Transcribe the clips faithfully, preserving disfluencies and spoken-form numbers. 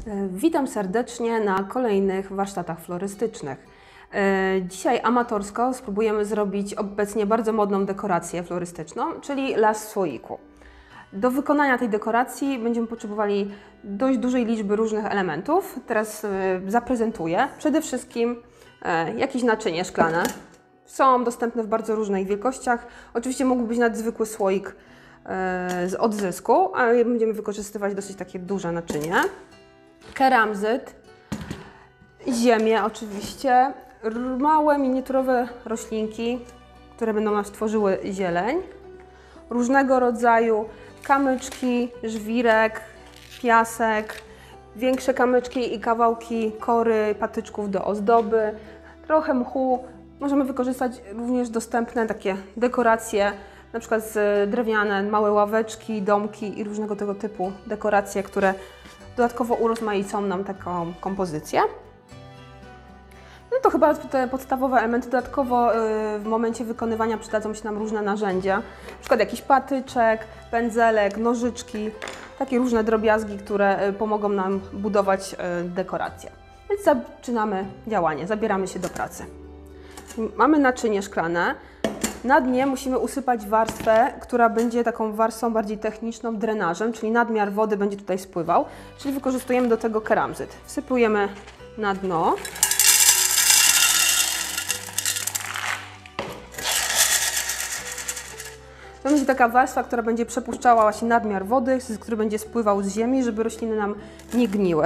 Witam serdecznie na kolejnych warsztatach florystycznych. Dzisiaj amatorsko spróbujemy zrobić obecnie bardzo modną dekorację florystyczną, czyli las w słoiku. Do wykonania tej dekoracji będziemy potrzebowali dość dużej liczby różnych elementów. Teraz zaprezentuję. Przede wszystkim jakieś naczynie szklane. Są dostępne w bardzo różnych wielkościach. Oczywiście mógłby być nawet zwykły słoik z odzysku, ale będziemy wykorzystywać dosyć takie duże naczynie. Keramzyt, ziemię oczywiście, małe miniaturowe roślinki, które będą nam tworzyły zieleń, różnego rodzaju kamyczki, żwirek, piasek, większe kamyczki i kawałki kory, patyczków do ozdoby, trochę mchu. Możemy wykorzystać również dostępne takie dekoracje, na przykład z drewniane, małe ławeczki, domki i różnego tego typu dekoracje, które dodatkowo urozmaicą nam taką kompozycję. No to chyba te podstawowe elementy. Dodatkowo w momencie wykonywania przydadzą się nam różne narzędzia, na przykład jakiś patyczek, pędzelek, nożyczki, takie różne drobiazgi, które pomogą nam budować dekorację. Więc zaczynamy działanie, zabieramy się do pracy. Mamy naczynie szklane. Na dnie musimy usypać warstwę, która będzie taką warstwą bardziej techniczną, drenażem, czyli nadmiar wody będzie tutaj spływał, czyli wykorzystujemy do tego keramzyt. Wsypujemy na dno. To będzie taka warstwa, która będzie przepuszczała właśnie nadmiar wody, który będzie spływał z ziemi, żeby rośliny nam nie gniły.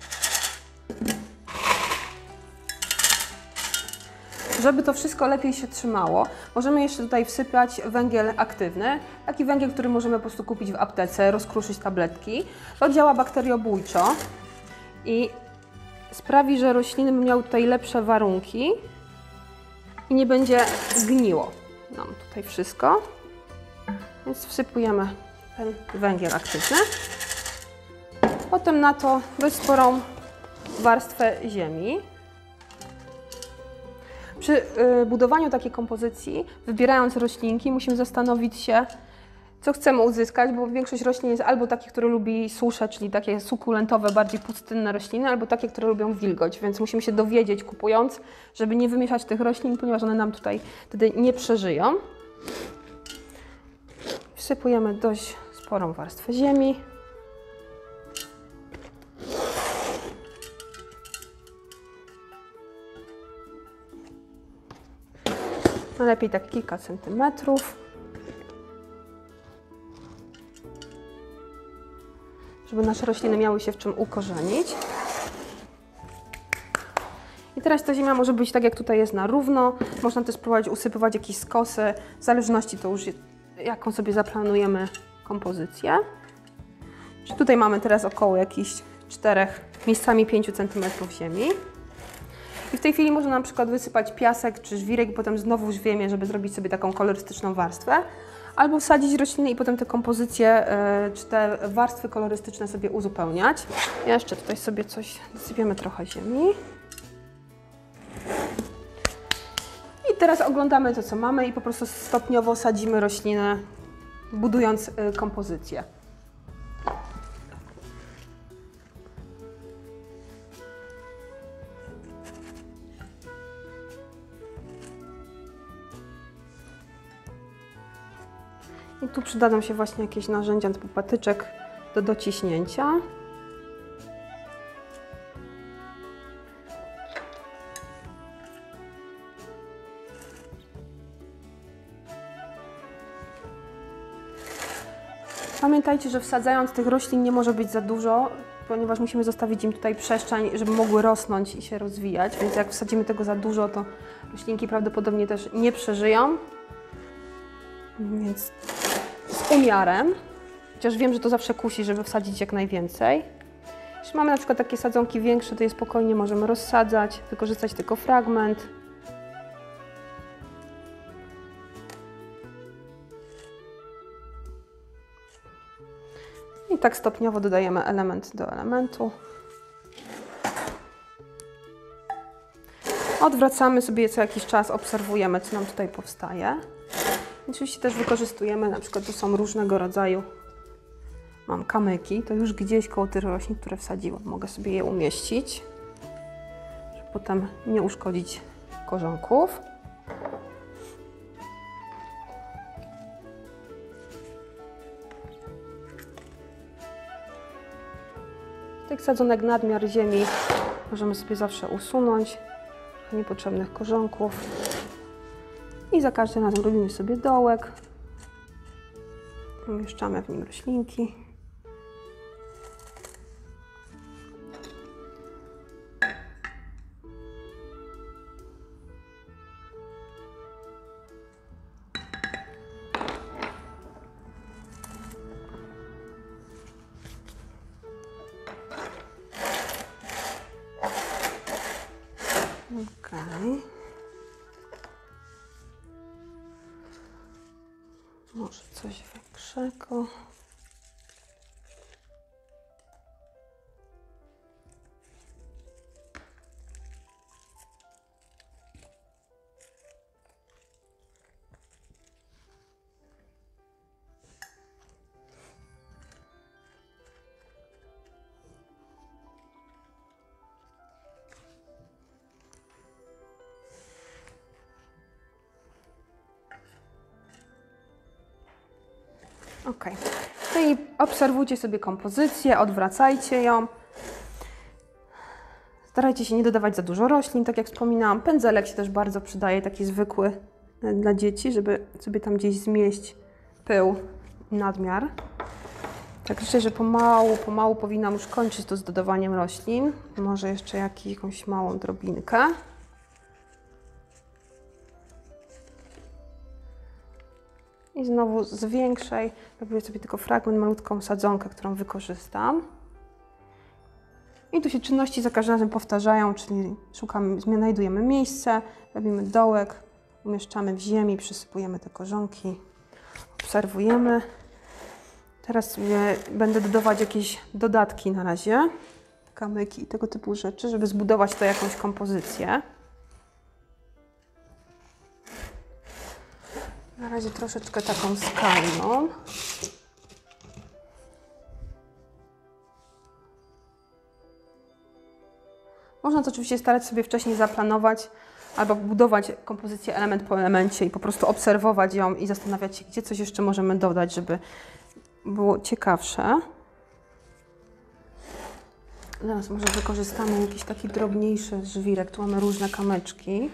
Żeby to wszystko lepiej się trzymało, możemy jeszcze tutaj wsypać węgiel aktywny. Taki węgiel, który możemy po prostu kupić w aptece, rozkruszyć tabletki. To działa bakteriobójczo i sprawi, że rośliny będą miały tutaj lepsze warunki i nie będzie gniło nam tutaj wszystko. Więc wsypujemy ten węgiel aktywny. Potem na to dość sporą warstwę ziemi. Przy budowaniu takiej kompozycji, wybierając roślinki, musimy zastanowić się, co chcemy uzyskać, bo większość roślin jest albo takie, które lubi suszę, czyli takie sukulentowe, bardziej pustynne rośliny, albo takie, które lubią wilgoć, więc musimy się dowiedzieć, kupując, żeby nie wymieszać tych roślin, ponieważ one nam tutaj wtedy nie przeżyją. Wsypujemy dość sporą warstwę ziemi. Najlepiej tak kilka centymetrów, żeby nasze rośliny miały się w czym ukorzenić. I teraz ta ziemia może być tak, jak tutaj jest, na równo. Można też spróbować usypywać jakieś skosy, w zależności to już jaką sobie zaplanujemy kompozycję. Tutaj mamy teraz około jakichś czterech, miejscami pięciu centymetrów ziemi. I w tej chwili można na przykład wysypać piasek czy żwirek i potem znowu ziemię, żeby zrobić sobie taką kolorystyczną warstwę. Albo wsadzić rośliny i potem te kompozycje czy te warstwy kolorystyczne sobie uzupełniać. Jeszcze tutaj sobie coś dosypiemy, trochę ziemi. I teraz oglądamy to, co mamy i po prostu stopniowo sadzimy rośliny, budując kompozycję. I tu przydadzą się właśnie jakieś narzędzia typu patyczek do dociśnięcia. Pamiętajcie, że wsadzając tych roślin nie może być za dużo, ponieważ musimy zostawić im tutaj przestrzeń, żeby mogły rosnąć i się rozwijać, więc jak wsadzimy tego za dużo, to roślinki prawdopodobnie też nie przeżyją. Więc z umiarem, chociaż wiem, że to zawsze kusi, żeby wsadzić jak najwięcej. Jeśli mamy na przykład takie sadzonki większe, to je spokojnie możemy rozsadzać, wykorzystać tylko fragment. I tak stopniowo dodajemy element do elementu. Odwracamy sobie co jakiś czas, obserwujemy, co nam tutaj powstaje. Oczywiście też wykorzystujemy, na przykład tu są różnego rodzaju mam kamyki, to już gdzieś koło tych roślin, które wsadziłam, mogę sobie je umieścić, żeby potem nie uszkodzić korzonków. Tych sadzonek nadmiar ziemi możemy sobie zawsze usunąć, niepotrzebnych korzonków. I za każdym razem robimy sobie dołek. Umieszczamy w nim roślinki. Okej. Może coś większego. Ok. No i obserwujcie sobie kompozycję, odwracajcie ją. Starajcie się nie dodawać za dużo roślin, tak jak wspominałam. Pędzelek się też bardzo przydaje, taki zwykły dla dzieci, żeby sobie tam gdzieś zmieść pył i nadmiar. Tak życzę, że pomału, pomału powinnam już kończyć to z dodawaniem roślin. Może jeszcze jakąś małą drobinkę. I znowu z większej robię sobie tylko fragment, malutką sadzonkę, którą wykorzystam. I tu się czynności za każdym razem powtarzają, czyli szukamy, znajdujemy miejsce, robimy dołek, umieszczamy w ziemi, przysypujemy te korzonki, obserwujemy. Teraz sobie będę dodawać jakieś dodatki na razie, kamyki i tego typu rzeczy, żeby zbudować to jakąś kompozycję. Na razie troszeczkę taką skalną. Można to oczywiście starać sobie wcześniej zaplanować albo budować kompozycję element po elemencie i po prostu obserwować ją i zastanawiać się, gdzie coś jeszcze możemy dodać, żeby było ciekawsze. Teraz może wykorzystamy jakiś taki drobniejszy żwirek. Tu mamy różne kamyczki.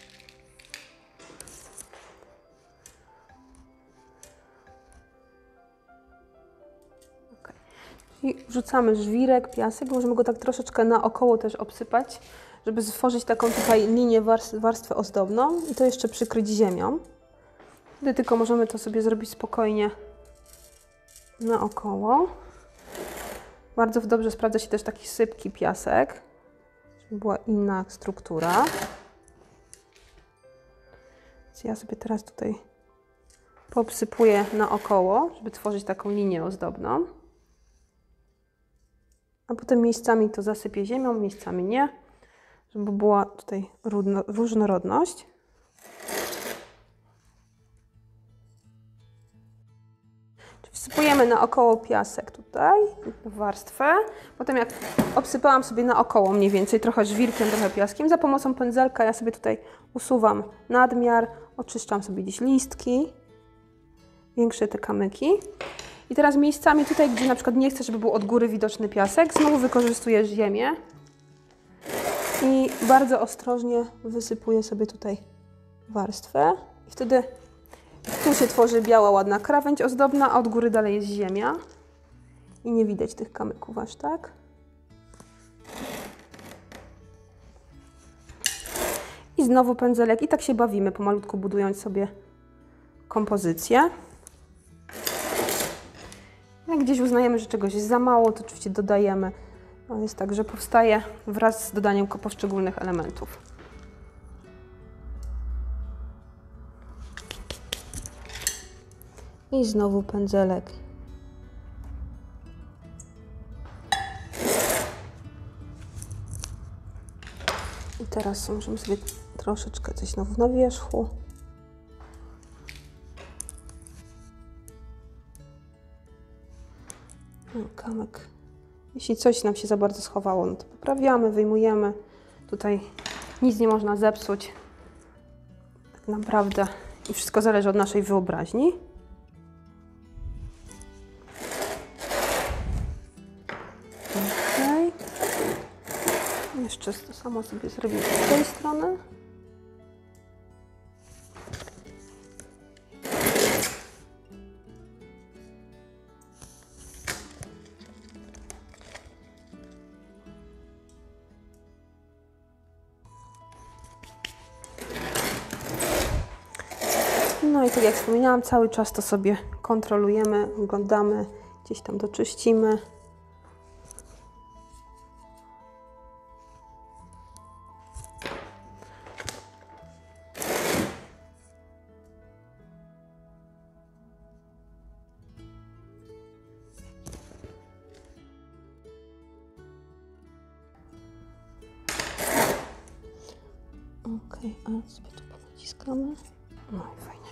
I wrzucamy żwirek, piasek, możemy go tak troszeczkę naokoło też obsypać, żeby stworzyć taką tutaj linię warstwę ozdobną i to jeszcze przykryć ziemią. Wtedy tylko możemy to sobie zrobić spokojnie naokoło. Bardzo dobrze sprawdza się też taki sypki piasek, żeby była inna struktura. Więc ja sobie teraz tutaj poobsypuję naokoło, żeby tworzyć taką linię ozdobną. A potem miejscami to zasypię ziemią, miejscami nie, żeby była tutaj różnorodność. Wsypujemy naokoło piasek tutaj, warstwę. Potem jak obsypałam sobie naokoło mniej więcej, trochę żwirkiem, trochę piaskiem, za pomocą pędzelka ja sobie tutaj usuwam nadmiar, oczyszczam sobie gdzieś listki, większe te kamyki. I teraz miejscami tutaj, gdzie na przykład nie chcę, żeby był od góry widoczny piasek, znowu wykorzystuję ziemię i bardzo ostrożnie wysypuję sobie tutaj warstwę. I wtedy tu się tworzy biała, ładna krawędź ozdobna, a od góry dalej jest ziemia. I nie widać tych kamyków aż tak. I znowu pędzelek i tak się bawimy, pomalutku budując sobie kompozycję. Jak gdzieś uznajemy, że czegoś jest za mało, to oczywiście dodajemy. No jest tak, że powstaje wraz z dodaniem poszczególnych elementów. I znowu pędzelek. I teraz możemy sobie troszeczkę coś znowu na wierzchu. Kamyk. Jeśli coś nam się za bardzo schowało, no to poprawiamy, wyjmujemy. Tutaj nic nie można zepsuć. Tak naprawdę. I wszystko zależy od naszej wyobraźni. Okay. Jeszcze to samo sobie zrobimy z tej strony. No i tak jak wspominałam, cały czas to sobie kontrolujemy, oglądamy, gdzieś tam doczyścimy. Ok, a sobie tu ponaciskamy. No i fajnie.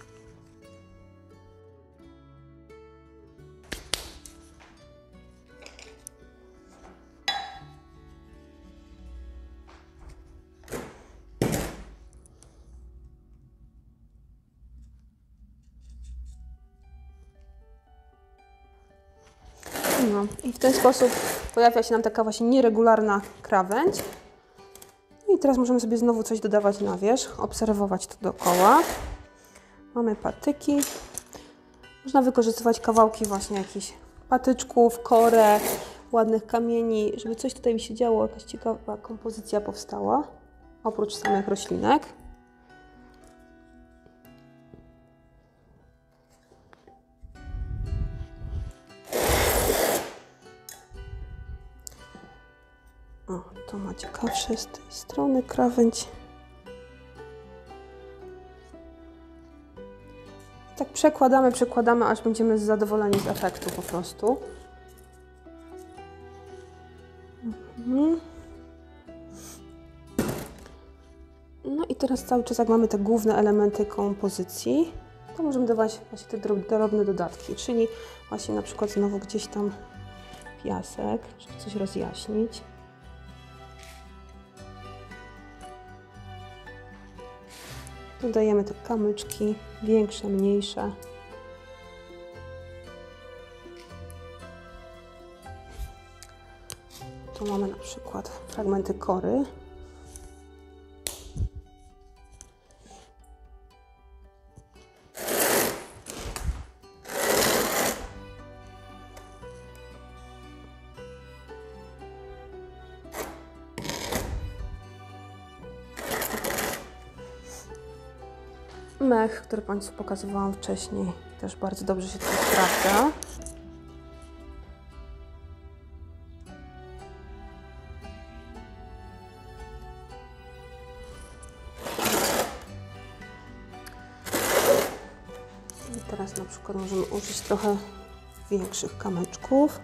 No i w ten sposób pojawia się nam taka właśnie nieregularna krawędź. I teraz możemy sobie znowu coś dodawać na wierzch, obserwować to dookoła. Mamy patyki. Można wykorzystywać kawałki właśnie jakichś patyczków, korek, ładnych kamieni, żeby coś tutaj mi się działo, jakaś ciekawa kompozycja powstała, oprócz samych roślinek. O, to ma ciekawsze z tej strony krawędź. Tak przekładamy, przekładamy, aż będziemy zadowoleni z efektu po prostu. Mhm. No i teraz cały czas, jak mamy te główne elementy kompozycji, to możemy dawać właśnie te drobne dodatki, czyli właśnie na przykład znowu gdzieś tam piasek, żeby coś rozjaśnić. Dodajemy te kamyczki, większe, mniejsze. Tu mamy na przykład fragmenty kory. Mech, który Państwu pokazywałam wcześniej, też bardzo dobrze się tutaj sprawdza. I teraz na przykład możemy użyć trochę większych kamyczków.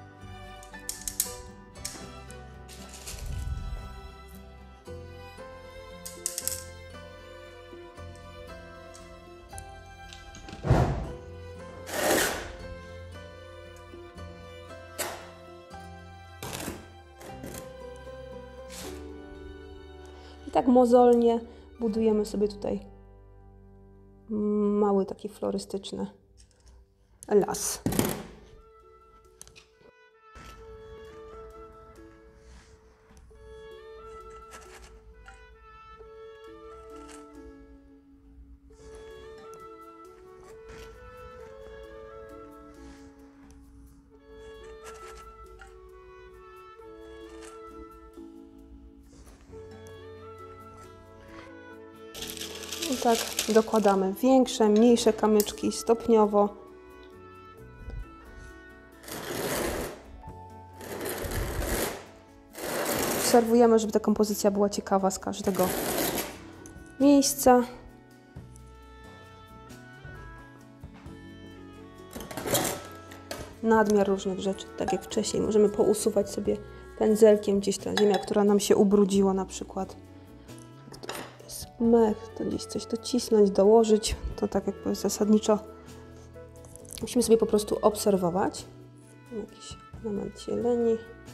I tak mozolnie budujemy sobie tutaj mały taki florystyczny las. I tak dokładamy większe, mniejsze kamyczki stopniowo. Obserwujemy, żeby ta kompozycja była ciekawa z każdego miejsca. Nadmiar różnych rzeczy, tak jak wcześniej, możemy pousuwać sobie pędzelkiem gdzieś ta ziemia, która nam się ubrudziła na przykład. Mech, to gdzieś coś docisnąć, dołożyć, to tak jakby zasadniczo musimy sobie po prostu obserwować. Jakiś element zieleni.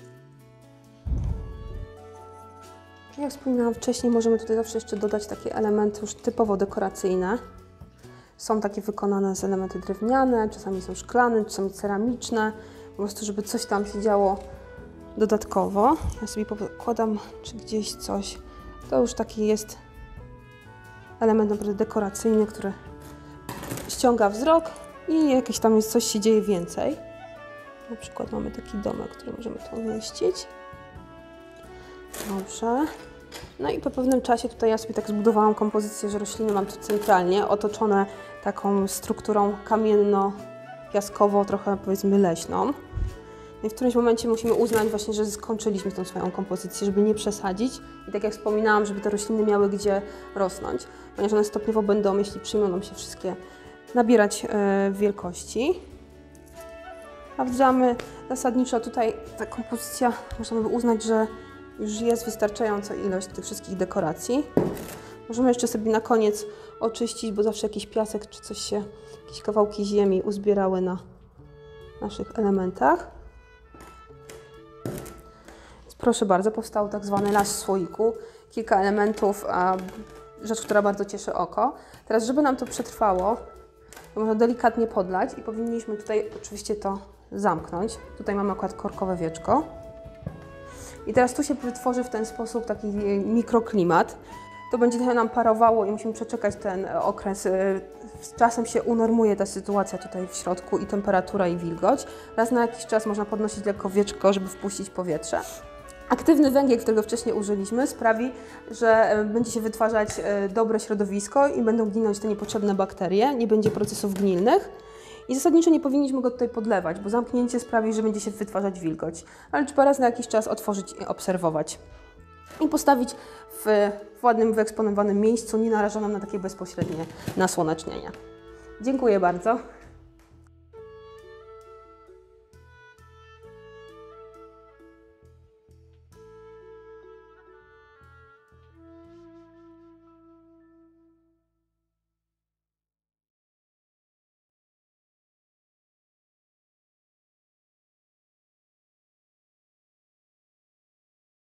Jak wspominałam wcześniej, możemy tutaj zawsze jeszcze dodać takie elementy już typowo dekoracyjne. Są takie wykonane z elementy drewniane, czasami są szklane, czasami ceramiczne. Po prostu, żeby coś tam się działo dodatkowo. Ja sobie pokładam, czy gdzieś coś. To już taki jest element naprawdę dekoracyjny, który ściąga wzrok i jakieś tam jest, coś się dzieje więcej. Na przykład mamy taki domek, który możemy tu umieścić. Dobrze. No i po pewnym czasie tutaj ja sobie tak zbudowałam kompozycję, że rośliny mam tu centralnie, otoczone taką strukturą kamienno-piaskowo, trochę powiedzmy leśną. No i w którymś momencie musimy uznać właśnie, że skończyliśmy tą swoją kompozycję, żeby nie przesadzić. I tak jak wspominałam, żeby te rośliny miały gdzie rosnąć, ponieważ one stopniowo będą, jeśli przyjmą nam się wszystkie, nabierać yy, wielkości. Sprawdzamy zasadniczo tutaj ta kompozycja, można by uznać, że już jest wystarczająca ilość tych wszystkich dekoracji. Możemy jeszcze sobie na koniec oczyścić, bo zawsze jakiś piasek czy coś się, jakieś kawałki ziemi uzbierały na naszych elementach. Więc proszę bardzo, powstał tak zwany las w słoiku. Kilka elementów, a rzecz, która bardzo cieszy oko. Teraz, żeby nam to przetrwało, to można delikatnie podlać i powinniśmy tutaj oczywiście to zamknąć. Tutaj mamy akurat korkowe wieczko. I teraz tu się wytworzy w ten sposób taki mikroklimat. To będzie trochę nam parowało i musimy przeczekać ten okres. Z czasem się unormuje ta sytuacja tutaj w środku i temperatura i wilgoć. Raz na jakiś czas można podnosić lekko wieczko, żeby wpuścić powietrze. Aktywny węgiel, którego wcześniej użyliśmy, sprawi, że będzie się wytwarzać dobre środowisko i będą ginąć te niepotrzebne bakterie, nie będzie procesów gnilnych. I zasadniczo nie powinniśmy go tutaj podlewać, bo zamknięcie sprawi, że będzie się wytwarzać wilgoć. Ale trzeba raz na jakiś czas otworzyć i obserwować. I postawić w, w ładnym, wyeksponowanym miejscu, nie narażonym na takie bezpośrednie nasłonecznienie. Dziękuję bardzo.